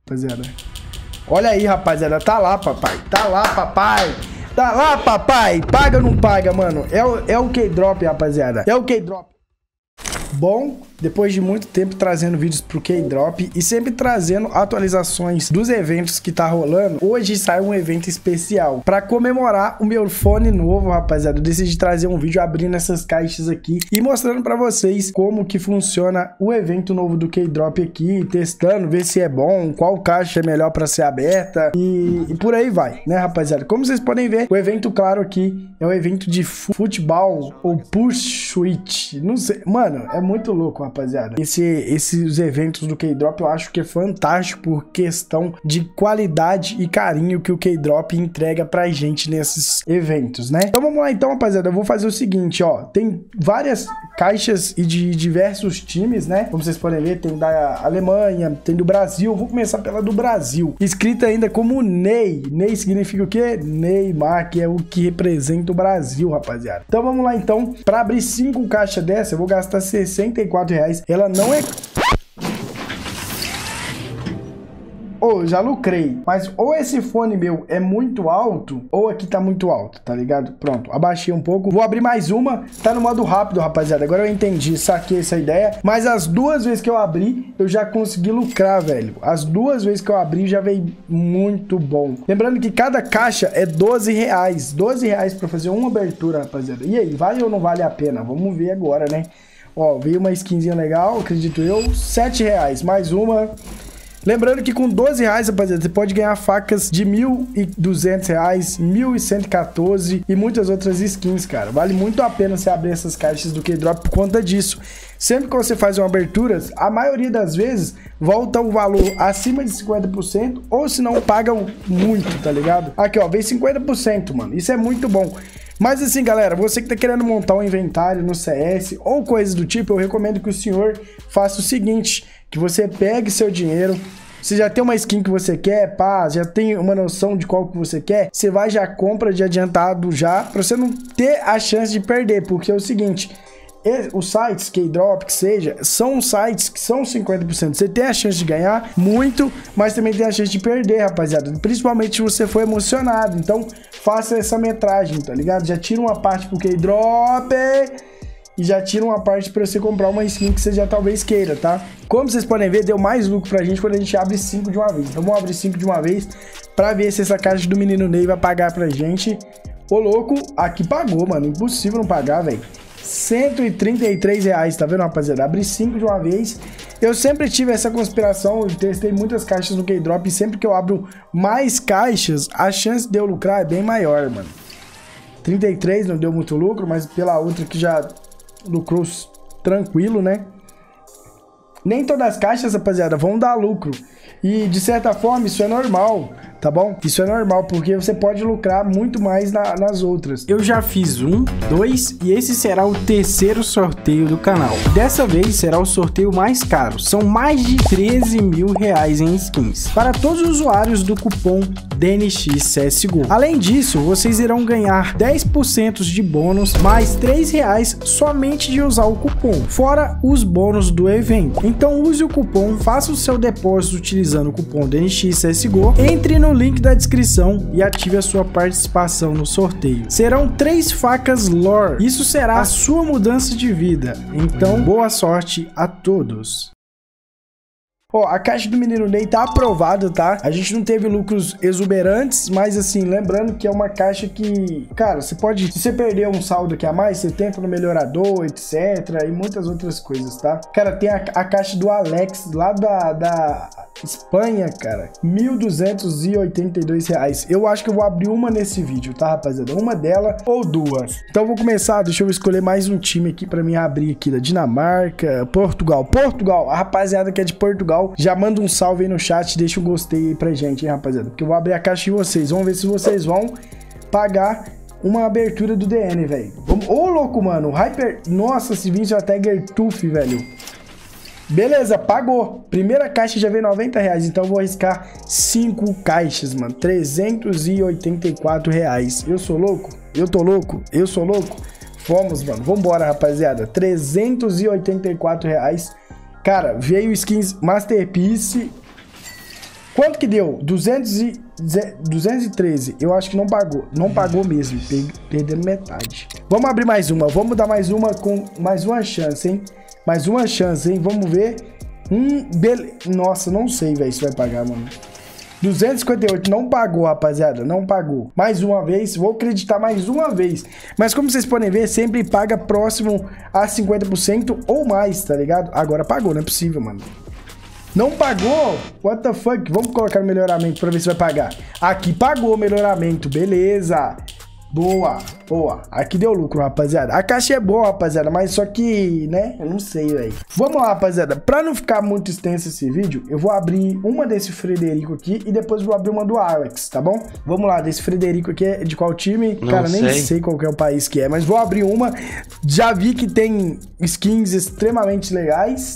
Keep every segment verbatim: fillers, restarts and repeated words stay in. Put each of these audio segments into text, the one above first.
rapaziada. Olha aí, rapaziada. Tá lá, papai. Tá lá, papai. Tá lá, papai. Paga ou não paga, mano? É o, é o K-Drop, rapaziada. É o K-Drop. Bom, depois de muito tempo trazendo vídeos pro K-Drop e sempre trazendo atualizações dos eventos que tá rolando, hoje sai um evento especial. Pra comemorar o meu fone novo, rapaziada, eu decidi trazer um vídeo abrindo essas caixas aqui e mostrando pra vocês como que funciona o evento novo do K-Drop aqui, testando, ver se é bom, qual caixa é melhor pra ser aberta e, e por aí vai, né, rapaziada? Como vocês podem ver, o evento, claro, aqui é o evento de futebol ou push switch, não sei, mano, é muito louco, rapaziada. Esse, esses eventos do K-Drop eu acho que é fantástico por questão de qualidade e carinho que o K-Drop entrega pra gente nesses eventos, né? Então vamos lá então, rapaziada. Eu vou fazer o seguinte, ó. Tem várias caixas e de diversos times, né? Como vocês podem ver, tem da Alemanha, tem do Brasil. Eu vou começar pela do Brasil. Escrita ainda como Ney. Ney significa o quê? Neymar, que é o que representa o Brasil, rapaziada. Então vamos lá então. Pra abrir cinco caixas dessa, eu vou gastar sessenta e quatro reais. Ela não é... Ô, oh, já lucrei. Mas ou esse fone meu é muito alto, ou aqui tá muito alto, tá ligado? Pronto, abaixei um pouco. Vou abrir mais uma. Tá no modo rápido, rapaziada. Agora eu entendi, saquei essa ideia. Mas as duas vezes que eu abri, eu já consegui lucrar, velho. As duas vezes que eu abri, já veio muito bom. Lembrando que cada caixa é doze reais. doze reais pra fazer uma abertura, rapaziada. E aí, vale ou não vale a pena? Vamos ver agora, né? Ó, veio uma skinzinha legal, acredito eu. sete reais. Mais uma... Lembrando que com doze reais, rapaziada, você pode ganhar facas de mil e duzentos reais, mil cento e quatorze e muitas outras skins, cara. Vale muito a pena você abrir essas caixas do K-Drop por conta disso. Sempre que você faz uma abertura, a maioria das vezes volta o valor acima de cinquenta por cento ou se não pagam muito, tá ligado? Aqui, ó, veio cinquenta por cento, mano. Isso é muito bom. Mas assim, galera, você que tá querendo montar um inventário no C S ou coisas do tipo, eu recomendo que o senhor faça o seguinte, que você pegue seu dinheiro, você já tem uma skin que você quer, pá, já tem uma noção de qual que você quer, você vai já compra de adiantado já, pra você não ter a chance de perder, porque é o seguinte... Os sites, K-Drop, que seja, são sites que são cinquenta por cento. Você tem a chance de ganhar muito, mas também tem a chance de perder, rapaziada. Principalmente se você for emocionado. Então, faça essa metragem, tá ligado? Já tira uma parte pro K-Drop e já tira uma parte pra você comprar uma skin que você já talvez queira, tá? Como vocês podem ver, deu mais lucro pra gente quando a gente abre cinco de uma vez. Então, vamos abrir cinco de uma vez pra ver se essa caixa do menino Ney vai pagar pra gente. Ô, louco, aqui pagou, mano. Impossível não pagar, velho. cento e trinta e três reais, tá vendo, rapaziada? Abri cinco de uma vez. Eu sempre tive essa conspiração, eu testei muitas caixas no K-Drop e sempre que eu abro mais caixas, a chance de eu lucrar é bem maior, mano. trinta e três não deu muito lucro, mas pela outra que já lucrou tranquilo, né? Nem todas as caixas, rapaziada, vão dar lucro. E, de certa forma, isso é normal, tá bom? Isso é normal, porque você pode lucrar muito mais na, nas outras. Eu já fiz um, dois, e esse será o terceiro sorteio do canal. Dessa vez será o sorteio mais caro. São mais de treze mil reais em skins. Para todos os usuários do cupom D N X C S G O. Além disso, vocês irão ganhar dez por cento de bônus, mais três reais somente de usar o cupom. Fora os bônus do evento. Então use o cupom, faça o seu depósito utilizando o cupom D N X C S G O, entre no link da descrição e ative a sua participação no sorteio. Serão três facas lore, isso será a sua mudança de vida. Então, boa sorte a todos! Ó, a caixa do menino Ney tá aprovada, tá? A gente não teve lucros exuberantes, mas assim, lembrando que é uma caixa que, cara, você pode, se você perder um saldo aqui a mais, você tenta no melhorador, etc, e muitas outras coisas, tá? Cara, tem a, a caixa do Alex, lá da, da Espanha, cara, mil duzentos e oitenta e dois reais. Eu acho que eu vou abrir uma nesse vídeo, tá, rapaziada? Uma dela ou duas. Então eu vou começar, deixa eu escolher mais um time aqui pra mim abrir aqui, da Dinamarca, Portugal. Portugal, a rapaziada que é de Portugal, já manda um salve aí no chat, deixa um gostei aí pra gente, hein, rapaziada? Porque eu vou abrir a caixa de vocês. Vamos ver se vocês vão pagar uma abertura do D N, velho. Ô, oh, louco, mano. Hyper... Nossa, esse Vince até Gertuf, velho. Beleza, pagou. Primeira caixa já veio noventa reais, então eu vou arriscar cinco caixas, mano. trezentos e oitenta e quatro reais. Eu sou louco? Eu tô louco? Eu sou louco? Vamos, mano. Vambora, rapaziada. trezentos e oitenta e quatro reais. Cara, veio skins Masterpiece, Quanto que deu? duzentos e, duzentos e treze. Eu acho que não pagou. Não pagou mesmo. Perdendo metade. Vamos abrir mais uma. Vamos dar mais uma com mais uma chance, hein? Mais uma chance, hein? Vamos ver. Hum, bele... Nossa, não sei, velho, se vai pagar, mano. duzentos e cinquenta e oito, não pagou, rapaziada, não pagou. Mais uma vez, vou acreditar mais uma vez. Mas como vocês podem ver, sempre paga próximo a cinquenta por cento ou mais, tá ligado? Agora pagou, não é possível, mano. Não pagou? What the fuck? Vamos colocar no melhoramento pra ver se vai pagar. Aqui pagou o melhoramento, beleza. Boa, boa. Aqui deu lucro, rapaziada. A caixa é boa, rapaziada, mas só que, né, eu não sei, velho. Vamos lá, rapaziada. Pra não ficar muito extenso esse vídeo, eu vou abrir uma desse Frederico aqui e depois vou abrir uma do Alex, tá bom? Vamos lá, desse Frederico aqui é de qual time? Não Cara, nem sei. sei qual que é o país que é, mas vou abrir uma. Já vi que tem skins extremamente legais.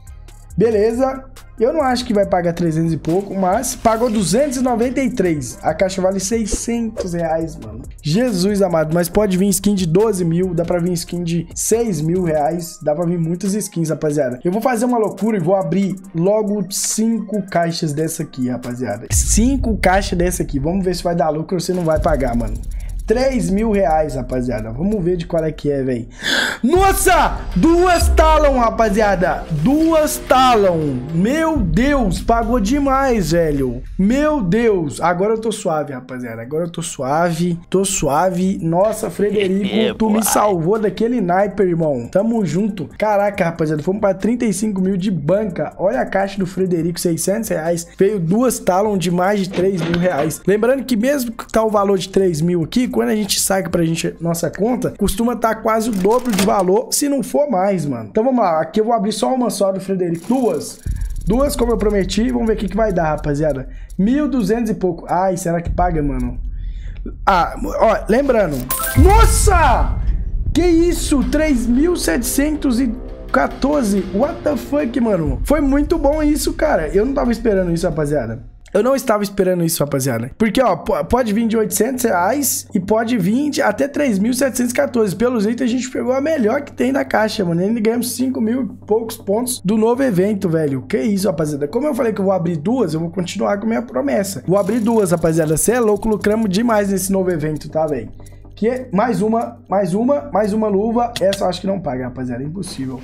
Beleza. Eu não acho que vai pagar trezentos e pouco, mas pagou duzentos e noventa e três. A caixa vale seiscentos reais, mano. Jesus amado, mas pode vir skin de doze mil, dá pra vir skin de seis mil reais, dá pra vir muitas skins, rapaziada. Eu vou fazer uma loucura e vou abrir logo cinco caixas dessa aqui, rapaziada. Cinco caixas dessa aqui. Vamos ver se vai dar lucro ou se não vai pagar, mano. três mil reais, rapaziada. Vamos ver de qual é que é, velho. Nossa! Duas Talon, rapaziada. Duas Talon. Meu Deus, pagou demais, velho. Meu Deus. Agora eu tô suave, rapaziada. Agora eu tô suave. Tô suave. Nossa, Frederico, tu me salvou daquele naipe, irmão. Tamo junto. Caraca, rapaziada. Fomos pra trinta e cinco mil de banca. Olha a caixa do Frederico, seiscentos reais. Veio duas Talon de mais de três mil reais. Lembrando que mesmo que tá o valor de três mil aqui, quando a gente saca pra gente, nossa conta, costuma estar tá quase o dobro de valor, se não for mais, mano. Então vamos lá, aqui eu vou abrir só uma só do Frederico, duas. Duas como eu prometi, vamos ver o que, que vai dar, rapaziada. mil e duzentos e pouco. Ai, será que paga, mano? Ah, ó, lembrando. Nossa! Que isso? três mil setecentos e quatorze. What the fuck, mano? Foi muito bom isso, cara. Eu não tava esperando isso, rapaziada. Eu não estava esperando isso, rapaziada. Porque, ó, pode vir de oitocentos reais e pode vir de até três mil setecentos e quatorze. Pelo jeito, a gente pegou a melhor que tem da caixa, mano. E ganhamos cinco mil e poucos pontos do novo evento, velho. Que isso, rapaziada. Como eu falei que eu vou abrir duas, eu vou continuar com minha promessa. Vou abrir duas, rapaziada. Você é louco, lucramos demais nesse novo evento, tá, velho? Que é mais uma, mais uma, mais uma luva. Essa eu acho que não paga, rapaziada. É impossível.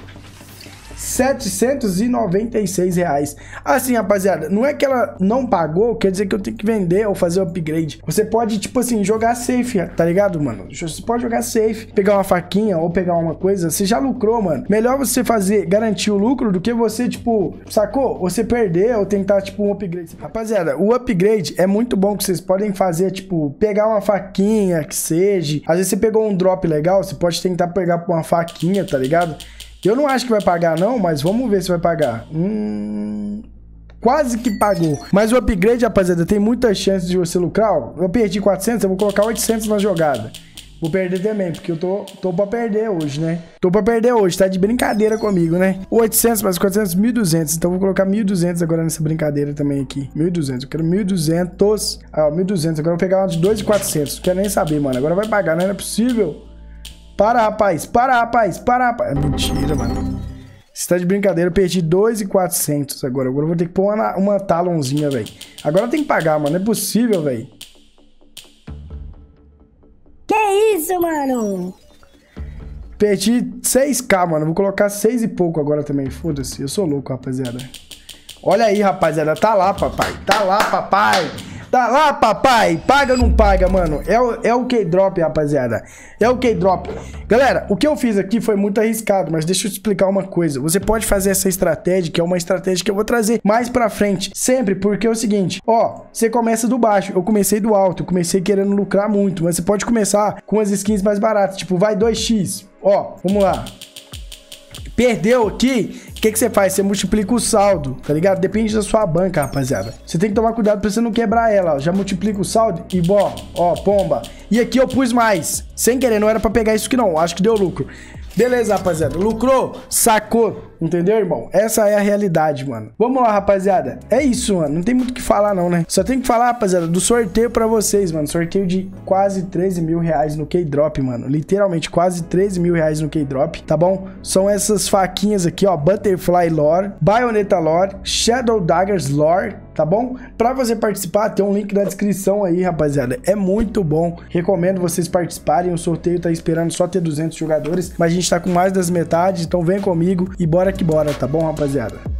setecentos e noventa e seis reais. Assim, rapaziada, não é que ela não pagou, quer dizer que eu tenho que vender ou fazer o upgrade. Você pode, tipo assim, jogar safe, tá ligado, mano? Você pode jogar safe, pegar uma faquinha ou pegar uma coisa. Você já lucrou, mano. Melhor você fazer, garantir o lucro do que você, tipo, sacou? Você perder ou tentar, tipo, um upgrade. Rapaziada, o upgrade é muito bom que vocês podem fazer, tipo, pegar uma faquinha, que seja. Às vezes você pegou um drop legal, você pode tentar pegar uma faquinha, tá ligado? Eu não acho que vai pagar não, mas vamos ver se vai pagar. Hum... Quase que pagou. Mas o upgrade, rapaziada, tem muitas chances de você lucrar. Eu perdi quatrocentos, eu vou colocar oitocentos na jogada. Vou perder também, porque eu tô, tô pra perder hoje, né? Tô pra perder hoje, tá de brincadeira comigo, né? oitocentos mais quatrocentos, mil e duzentos. Então eu vou colocar mil e duzentos agora nessa brincadeira também aqui. mil e duzentos, eu quero mil e duzentos. Ah, mil e duzentos, agora eu vou pegar uma de dois mil e quatrocentos. Não quero nem saber, mano. Agora vai pagar, não é possível. Para, rapaz. Para, rapaz. Para, rapaz. Mentira, mano. Você tá de brincadeira. Eu perdi dois mil e quatrocentos agora. Agora eu vou ter que pôr uma, uma talonzinha, velho. Agora tem que pagar, mano. Não é possível, velho. Que isso, mano? Perdi seis K, mano. Vou colocar seis e pouco agora também. Foda-se. Eu sou louco, rapaziada. Olha aí, rapaziada. Tá lá, papai. Tá lá, papai. Tá lá, papai. Paga ou não paga, mano? É o, é o K-Drop, rapaziada. É o K-Drop. Galera, o que eu fiz aqui foi muito arriscado, mas deixa eu te explicar uma coisa. Você pode fazer essa estratégia, que é uma estratégia que eu vou trazer mais pra frente. Sempre, porque é o seguinte. Ó, você começa do baixo. Eu comecei do alto. Eu comecei querendo lucrar muito. Mas você pode começar com as skins mais baratas. Tipo, vai dois x. Ó, vamos lá. Perdeu aqui, o que, que você faz? Você multiplica o saldo, tá ligado? Depende da sua banca, rapaziada. Você tem que tomar cuidado pra você não quebrar ela, ó. Já multiplica o saldo e, ó, ó, pomba. E aqui eu pus mais. Sem querer, não era pra pegar isso aqui não. Acho que deu lucro. Beleza, rapaziada. Lucrou, sacou Entendeu, irmão? Essa é a realidade, mano. Vamos lá, rapaziada. É isso, mano. Não tem muito o que falar, não, né? Só tem que falar, rapaziada, do sorteio pra vocês, mano. Sorteio de quase treze mil reais no K-Drop, mano. Literalmente, quase treze mil reais no K-Drop, tá bom? São essas faquinhas aqui, ó. Butterfly Lore, Bayonetta Lore, Shadow Daggers Lore, tá bom? Pra você participar, tem um link na descrição aí, rapaziada. É muito bom. Recomendo vocês participarem. O sorteio tá esperando só ter duzentos jogadores, mas a gente tá com mais das metades, então vem comigo e bora que bora, tá bom, rapaziada?